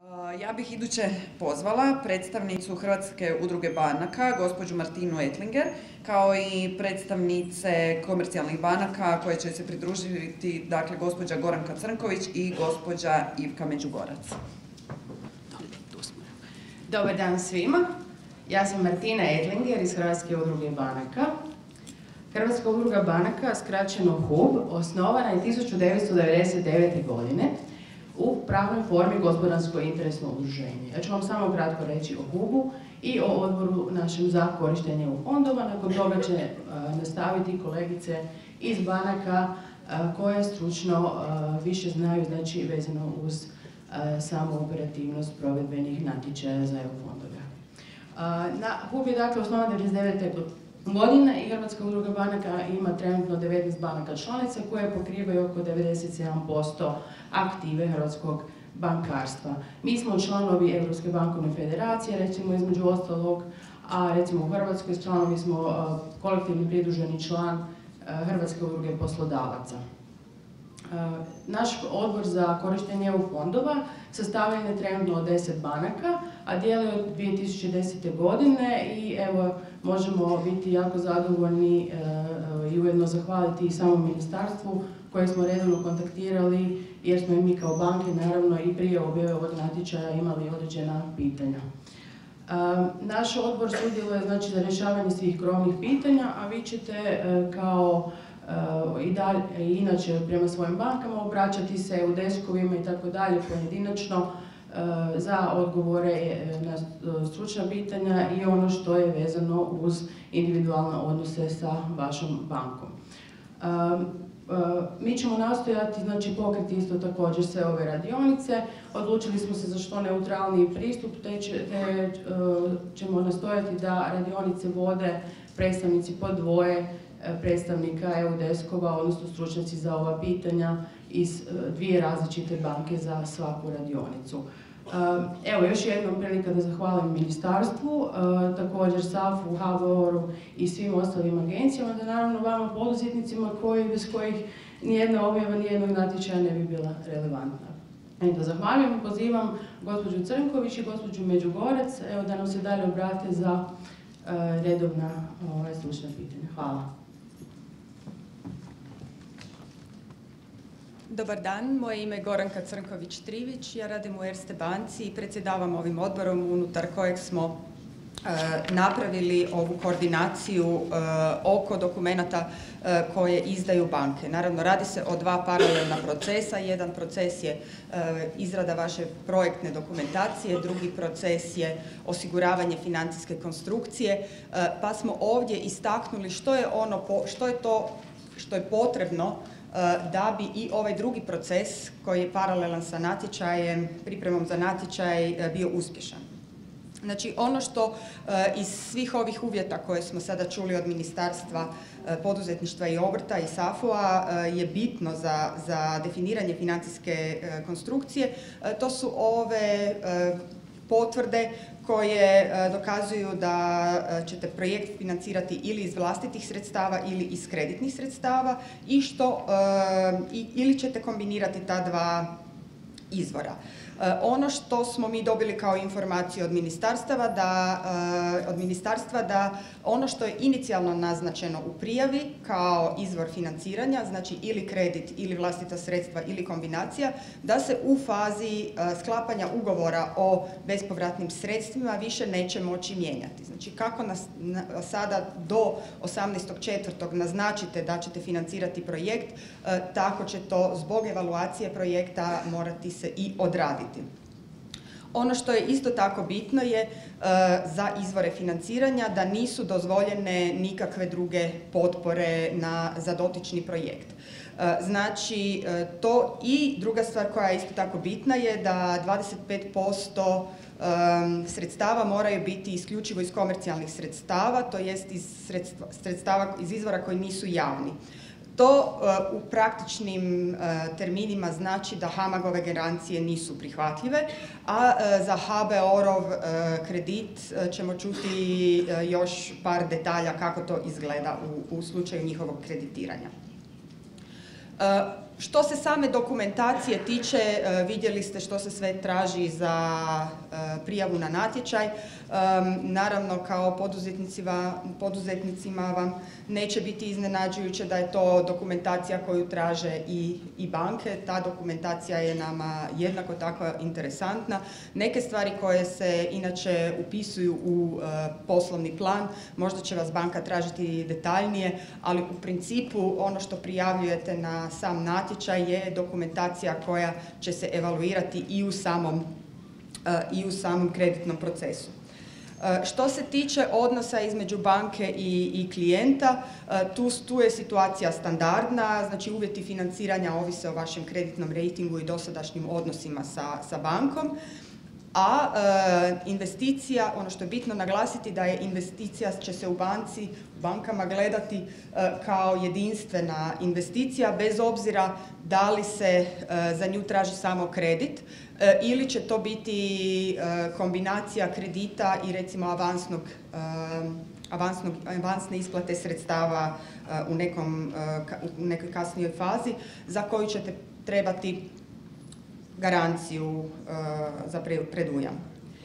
Ja bih iduće pozvala predstavnicu Hrvatske udruge banaka, gospođu Martinu Ettlinger, kao i predstavnice komercijalnih banaka koje će se pridružiti, dakle, gospođa Goranka Crnković i gospođa Ivka Međugorac. Dobar dan svima. Ja sam Martina Ettlinger iz Hrvatske udruge banaka. Hrvatska udruga banaka, skraćeno HUB, osnovana je 1999. godine u pravnoj formi gospodarsko interesno udruženje. Ja ću vam samo kratko reći o HUB-u i o odboru našem za korištenje EU fondova. Nakon toga će nastaviti kolegice iz banaka koje stručno više znaju, znači vezano uz samu operativnost provedbenih natječaja za EU fondove. HUB je dakle osnovan 1999. godine i Hrvatska udruga banaka ima trenutno 19 banaka članica koje pokrivaju oko 97% aktive hrvatskog bankarstva. Mi smo članovi Europske bankovne federacije, recimo između ostalog, a recimo u Hrvatskoj članovi smo kolektivni pridruženi član Hrvatske udruge poslodavaca. Naš odbor za korištenje EU fondova sastavljen je trenutno od 10 banaka, a djeluje od 2010. godine i evo možemo biti jako zadovoljni i ujedno zahvaliti i samom ministarstvu koje smo redovno kontaktirali jer smo i mi kao banke naravno i prije objave ovog natječaja imali određena pitanja. Naš odbor sudjeluje znači za rješavanje svih krovnih pitanja, a vi ćete kao i inače prema svojim bankama obraćati se u deskovima i tako dalje pojedinačno za odgovore na stručna pitanja i ono što je vezano uz individualne odnose sa vašom bankom. Mi ćemo nastojati pokriti isto također sve ove radionice. Odlučili smo se za što neutralniji pristup, te ćemo nastojati da radionice vode predstavnici po dvoje predstavnika EU deskova, odnosno stručnjaci za ova pitanja iz dvije različite banke za svaku radionicu. Evo, još jednom prilika da zahvalim ministarstvu, također SAF-u, HBOR-u i svim ostalim agencijama, da naravno vama poduzetnicima bez kojih nijedna objava, nijednog natječaja ne bi bila relevantna. Eto, zahvaljujem i pozivam gospođu Crnković i gospođu Međugorac da nam se dalje obrate za redovna stručna pitanja. Hvala. Dobar dan, moje ime je Goranka Crnković-Trivić, ja radim u Erste banci i predsjedavam ovim odborom unutar kojeg smo napravili ovu koordinaciju oko dokumenata koje izdaju banke. Naravno, radi se o dva paralelna procesa. Jedan proces je izrada vaše projektne dokumentacije, drugi proces je osiguravanje financijske konstrukcije, pa smo ovdje istaknuli što je to što je potrebno da bi i ovaj drugi proces koji je paralelan sa natječajem, pripremom za natječaj bio uspješan. Znači, ono što iz svih ovih uvjeta koje smo sada čuli od Ministarstva poduzetništva i obrta i SAFU-a je bitno za definiranje financijske konstrukcije, to su ove potvrde koje dokazuju da ćete projekt financirati ili iz vlastitih sredstava ili iz kreditnih sredstava ili ćete kombinirati ta dva izvora. Ono što smo mi dobili kao informaciju od ministarstva da ono što je inicijalno naznačeno u prijavi kao izvor financiranja, znači ili kredit ili vlastita sredstva ili kombinacija, da se u fazi sklapanja ugovora o bespovratnim sredstvima više neće moći mijenjati. Znači, kako sada do 18.4. naznačite da ćete financirati projekt, tako će to zbog evaluacije projekta morati se i odraditi. Ono što je isto tako bitno je za izvore financiranja da nisu dozvoljene nikakve druge potpore za dotični projekt. Znači, to i druga stvar koja je isto tako bitna je da 25% sredstava moraju biti isključivo iz komercijalnih sredstava, to jest iz izvora koji nisu javni. To u praktičnim terminima znači da HAMAG-ove garancije nisu prihvatljive, a za HBOR-ov kredit ćemo čuti još par detalja kako to izgleda u slučaju njihovog kreditiranja. Što se same dokumentacije tiče, vidjeli ste što se sve traži za prijavu na natječaj. Naravno, kao poduzetnicima vam neće biti iznenađujuće da je to dokumentacija koju traže i banke. Ta dokumentacija je nama jednako tako interesantna. Neke stvari koje se inače upisuju u poslovni plan, možda će vas banka tražiti detaljnije, ali u principu ono što prijavljujete na sam natječaj je dokumentacija koja će se evaluirati i u samom kreditnom procesu. Što se tiče odnosa između banke i klijenta, tu je situacija standardna, znači uvjeti financiranja ovise o vašem kreditnom rejtingu i dosadašnjim odnosima sa bankom, a investicija, ono što je bitno naglasiti da je investicija će se u bankama gledati kao jedinstvena investicija bez obzira da li se za nju traži samo kredit ili će to biti kombinacija kredita i recimo avansne isplate sredstava u nekoj kasnijoj fazi za koju ćete trebati garanciju za predujam.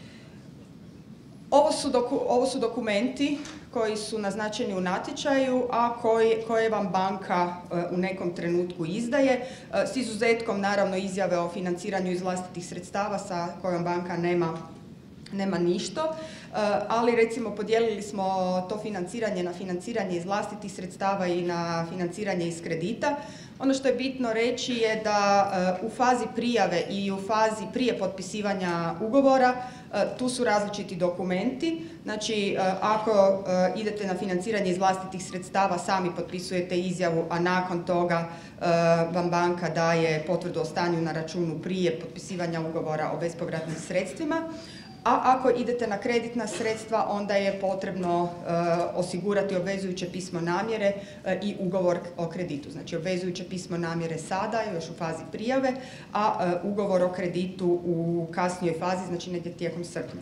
Ovo su dokumenti koji su naznačeni u natječaju, a koje vam banka u nekom trenutku izdaje, s izuzetkom naravno izjave o financiranju iz vlastitih sredstava sa kojom banka nema ništa, ali recimo podijelili smo to financiranje na financiranje iz vlastitih sredstava i na financiranje iz kredita. Ono što je bitno reći je da u fazi prijave i u fazi prije potpisivanja ugovora tu su različiti dokumenti. Znači, ako idete na financiranje iz vlastitih sredstava, sami potpisujete izjavu, a nakon toga vam banka daje potvrdu o stanju na računu prije potpisivanja ugovora o bespovratnim sredstvima. A ako idete na kreditna sredstva, onda je potrebno osigurati obvezujuće pismo namjere i ugovor o kreditu. Znači, obvezujuće pismo namjere sada, još u fazi prijave, a ugovor o kreditu u kasnijoj fazi, znači negdje tijekom srpnja.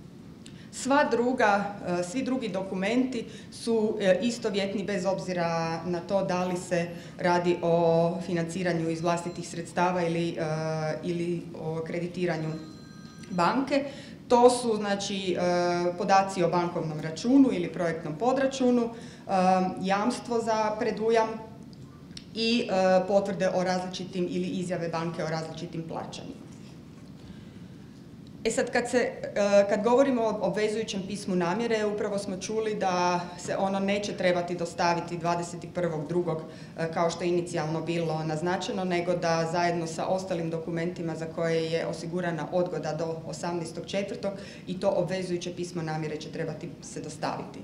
Svi drugi dokumenti su istovjetni bez obzira na to da li se radi o financiranju iz vlastitih sredstava ili o kreditiranju banke. To su znači podaci o bankovnom računu ili projektnom podračunu, jamstvo za predujam i potvrde o različitim ili izjave banke o različitim plaćanjima. Sad kad govorimo o obvezujućem pismu namjere, upravo smo čuli da se ono neće trebati dostaviti 21.2. kao što je inicijalno bilo naznačeno, nego da zajedno sa ostalim dokumentima za koje je osigurana odgoda do 18.4. i to obvezujuće pismo namjere će trebati se dostaviti.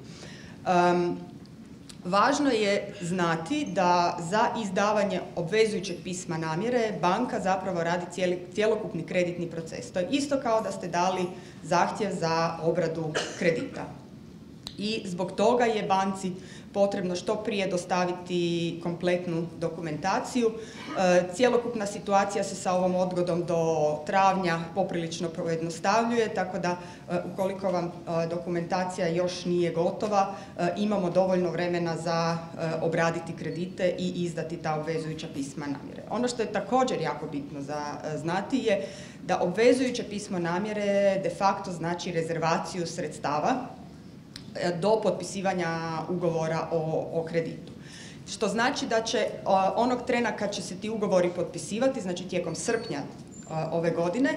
Važno je znati da za izdavanje obvezujućeg pisma namjere banka zapravo radi cjelokupni kreditni proces. To je isto kao da ste dali zahtjev za obradu kredita. I zbog toga je banci potrebno što prije dostaviti kompletnu dokumentaciju. Cjelokupna situacija se sa ovom odgodom do travnja poprilično pojednostavljuje, tako da ukoliko vam dokumentacija još nije gotova, imamo dovoljno vremena za obraditi kredite i izdati ta obvezujuća pisma namjere. Ono što je također jako bitno za znati je da obvezujuće pismo namjere de facto znači rezervaciju sredstava do potpisivanja ugovora o kreditu. Što znači da će onog trena kad će se ti ugovori potpisivati, znači tijekom srpnja ove godine,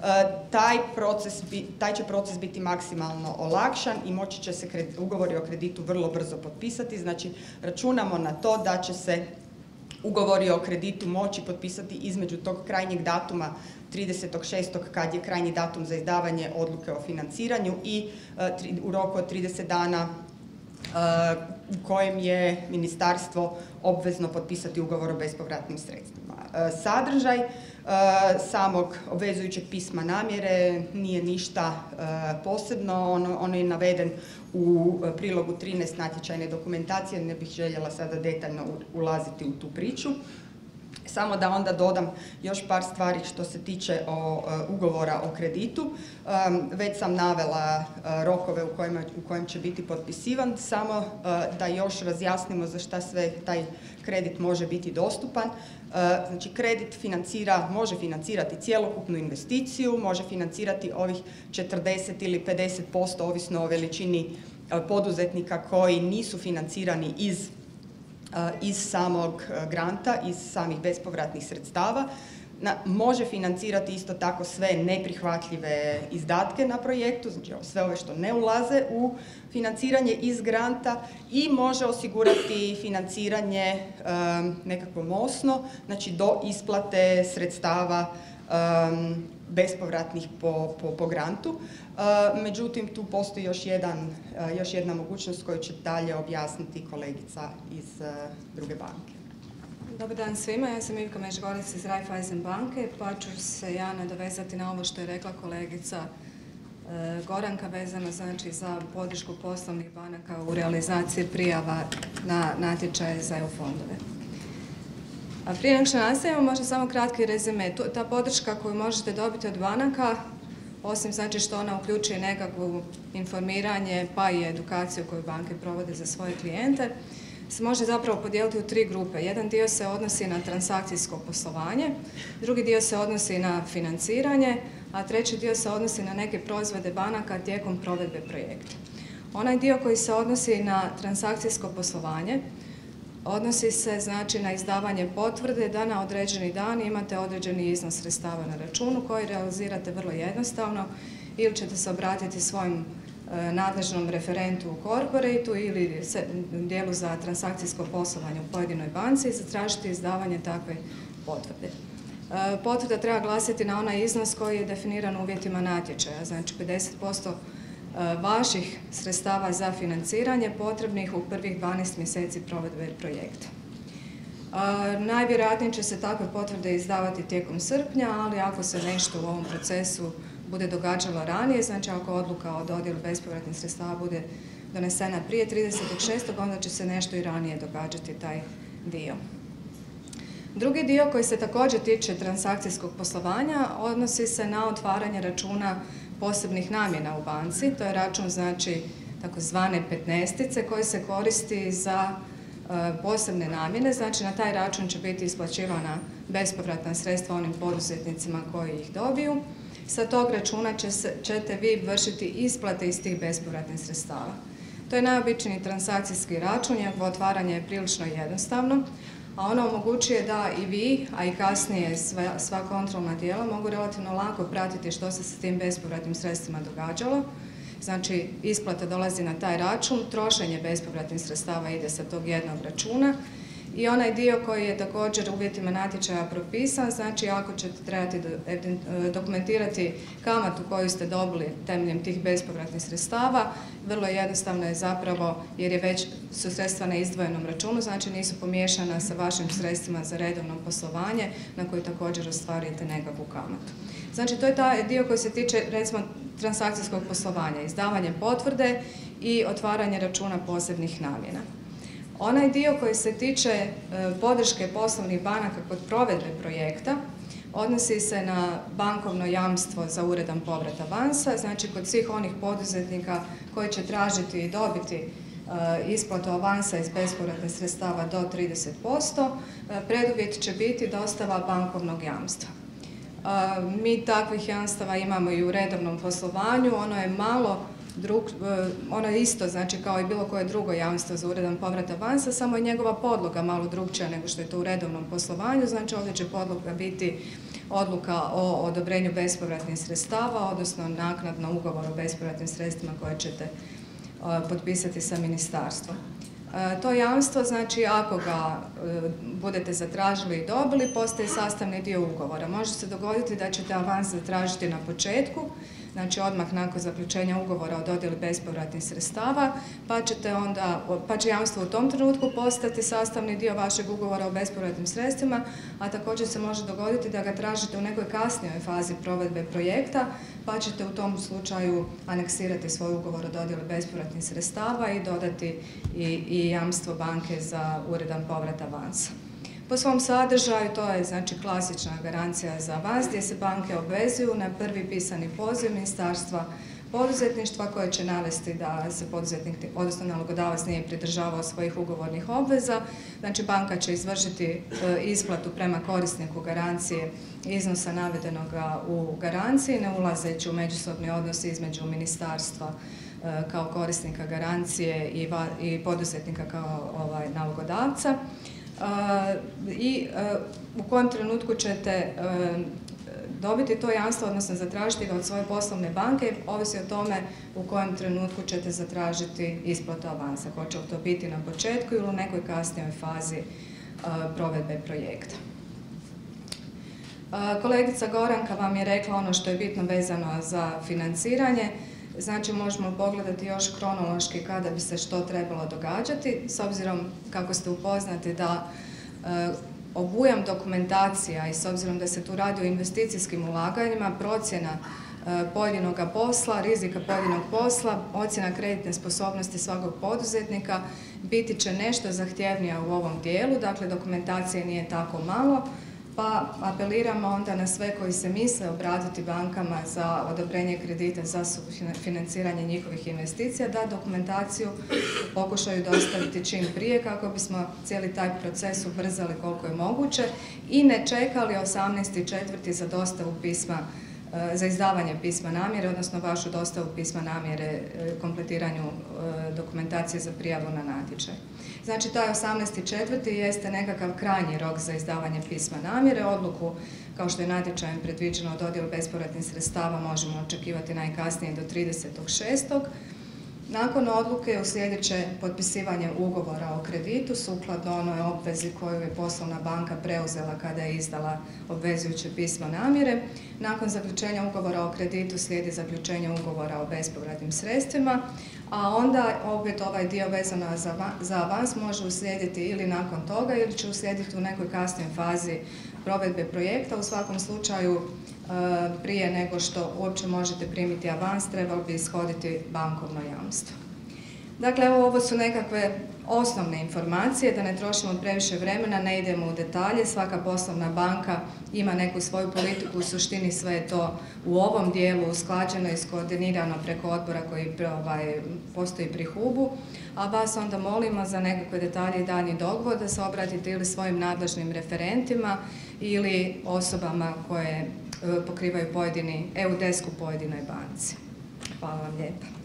taj će proces biti maksimalno olakšan i moći će se ugovori o kreditu vrlo brzo potpisati. Znači, računamo na to da će se ugovori o kreditu moći potpisati između tog krajnjeg datuma 30.6. kad je krajnji datum za izdavanje odluke o financiranju i u roku od 30 dana u kojem je ministarstvo obvezno potpisati ugovor o bespovratnim sredstvima. Sadržaj samog obvezujućeg pisma namjere nije ništa posebno, ono je naveden u prilogu 13 natječajne dokumentacije, ne bih željela sada detaljno ulaziti u tu priču. Samo da onda dodam još par stvari što se tiče ugovora o kreditu. Već sam navela rokove u kojem će biti potpisivan, samo da još razjasnimo za šta sve taj kredit može biti dostupan. Znači, kredit može financirati cjelokupnu investiciju, može financirati ovih 40 ili 50%, ovisno o veličini poduzetnika koji nisu financirani iz samog granta, iz samih bespovratnih sredstava. Može financirati isto tako sve neprihvatljive izdatke na projektu, znači sve ove što ne ulaze u financiranje iz granta, i može osigurati financiranje nekakvo mosno, znači do isplate sredstava bespovratnih po grantu. Međutim, tu postoji još jedna mogućnost koju će dalje objasniti kolegica iz druge banke. Dobar dan svima, ja sam Ivka Međgorec iz Raiffeisen banke, pa ću se ja nadovezati na ovo što je rekla kolegica Goranka vezano znači za podršku poslovnih banaka u realizaciji prijava na natječaje za EU fondove. A prije nego što nastavimo, možda samo kratki rezime. Ta podrška koju možete dobiti od banaka, osim znači što ona uključuje nekakvu informiranje pa i edukaciju koju banke provode za svoje klijente, se može zapravo podijeliti u 3 grupe. Jedan dio se odnosi na transakcijsko poslovanje, drugi dio se odnosi na financiranje, a treći dio se odnosi na neke proizvode banaka tijekom provedbe projekta. Onaj dio koji se odnosi na transakcijsko poslovanje odnosi se znači na izdavanje potvrde da na određeni dan imate određeni iznos sredstava na računu koji realizirate vrlo jednostavno, ili ćete se obratiti svojim nadležnom referentu u korporateu ili dijelu za transakcijsko poslovanje u pojedinoj banci i zatražiti izdavanje takve potvrde. Potvrda treba glasiti na onaj iznos koji je definiran uvjetima natječaja, znači 50% vaših sredstava za financiranje potrebnih u prvih 12 mjeseci provedbe projekta. Najvjerojatnije će se takve potvrde izdavati tijekom srpnja, ali ako se nešto u ovom procesu bude događalo ranije, znači ako odluka o dodjeli bespovratnih sredstava bude donesena prije 30.6. onda će se nešto i ranije događati taj dio. Drugi dio koji se također tiče transakcijskog poslovanja odnosi se na otvaranje računa posebnih namjena u banci. To je račun znači takozvane 15-ice koji se koristi za posebne namjene, znači na taj račun će biti isplaćivana bespovratna sredstva onim poduzetnicima koji ih dobiju. Sa tog računa ćete vi vršiti isplate iz tih bespovratnih sredstava. To je najobičniji transakcijski račun, njegovo otvaranje je prilično jednostavno, a ono omogućuje da i vi, a i kasnije sva kontrolna tijela mogu relativno lako pratiti što se s tim bespovratnim sredstvima događalo. Znači, isplata dolazi na taj račun, trošenje bespovratnih sredstava ide sa tog jednog računa i onaj dio koji je također uvjetima natječaja propisan, znači ako ćete trebati dokumentirati kamatu koju ste dobili temeljem tih bespovratnih sredstava, vrlo jednostavno je zapravo, jer je već su sredstva na izdvojenom računu, znači nisu pomiješana sa vašim sredstvima za redovno poslovanje na koji također ostvarujete nekakvu kamatu. Znači, to je taj dio koji se tiče, recimo, transakcijskog poslovanja, izdavanje potvrde i otvaranje računa posebnih namjena. Onaj dio koji se tiče podrške poslovnih banaka kod provedbe projekta odnosi se na bankovno jamstvo za uredan povrat avansa, znači kod svih onih poduzetnika koji će tražiti i dobiti isplatu avansa iz bespovratnih sredstava do 30%, preduvjet će biti dostava bankovnog jamstva. Mi takvih jamstava imamo i u redovnom poslovanju, ono je isto, znači kao i bilo koje drugo jamstvo za uredan povrat avansa, samo je njegova podloga malo drukčija nego što je to u redovnom poslovanju, znači ovdje će podloga biti odluka o odobrenju bespovratnih sredstava, odnosno naknadno ugovor o bespovratnim sredstvima koje ćete potpisati sa ministarstvom. To jamstvo, znači ako ga budete zatražili i dobili, postaje sastavni dio ugovora. Može se dogoditi da ćete avans zatražiti na početku, znači odmah nakon zaključenja ugovora o dodjeli bespovratnih sredstava, pa će jamstvo u tom trenutku postati sastavni dio vašeg ugovora o bespovratnim sredstvima, a također se može dogoditi da ga tražite u nekoj kasnijoj fazi provedbe projekta, pa ćete u tom slučaju aneksirati svoj ugovor o dodjeli bespovratnih sredstava i dodati i jamstvo banke za uredan povrat avansa. Po svom sadržaju to je znači klasična garancija za avans gdje se banke obvezuju na prvi pisani poziv Ministarstva poduzetništva koje će navesti da se poduzetnik, odnosno nalogodavac, nije pridržavao svojih ugovornih obveza. Znači banka će izvršiti isplatu prema korisniku garancije iznosa navedenoga u garanciji, ne ulazeći u međusobni odnos između ministarstva kao korisnika garancije i poduzetnika kao nalogodavca. I u kojem trenutku ćete dobiti to jamstvo, odnosno zatražiti ga od svoje poslovne banke, ovisi o tome u kojem trenutku ćete zatražiti isplatu avansa. Hoće li to biti na početku ili u nekoj kasnijoj fazi provedbe projekta. Kolegica Goranka vam je rekla ono što je bitno vezano za financiranje. Znači možemo pogledati još kronološki kada bi se što trebalo događati, s obzirom kako ste upoznati da obujam dokumentacija i s obzirom da se tu radi o investicijskim ulaganjima, procjena pojedinog posla, rizika pojedinog posla, ocjena kreditne sposobnosti svakog poduzetnika biti će nešto zahtjevnija u ovom dijelu, dakle dokumentacije nije tako malo, pa apeliramo onda na sve koji se misle obratiti bankama za odobrenje kredita za financiranje njihovih investicija, da dokumentaciju pokušaju dostaviti čim prije kako bismo cijeli taj proces ubrzali koliko je moguće i ne čekali 18.4. za dostavu pisma, za izdavanje pisma namjere, odnosno vašu dostavu pisma namjere kompletiranju dokumentacije za prijavu na natječaj. Znači, taj 18.4. jeste nekakav krajnji rok za izdavanje pisma namjere. Odluku, kao što je natječajem predviđeno, o dodjelu bespovratnih sredstava možemo očekivati najkasnije do 30.6. Nakon odluke uslijedit će potpisivanje ugovora o kreditu sukladno onoj obvezi koju je poslovna banka preuzela kada je izdala obvezujuće pismo namjere. Nakon zaključenja ugovora o kreditu slijedi zaključenje ugovora o bespovratnim sredstvima, a onda opet ovaj dio vezano za avans može uslijediti ili nakon toga ili će uslijediti u nekoj kasnijoj fazi provedbe projekta. U svakom slučaju prije nego što uopće možete primiti avans trebalo bi ishoditi bankovno jamstvo. Dakle, ovo su nekakve osnovne informacije, da ne trošimo previše vremena, ne idemo u detalje. Svaka poslovna banka ima neku svoju politiku, u suštini sve je to u ovom dijelu usklađeno i iskoordinirano preko odbora koji postoji pri HUB-u, a vas onda molimo za nekakve detalje i daljnji dogovor da se obratite ili svojim nadležnim referentima ili osobama koje pokrivaju pojedini EU desk u pojedinoj banci. Hvala vam lijepa.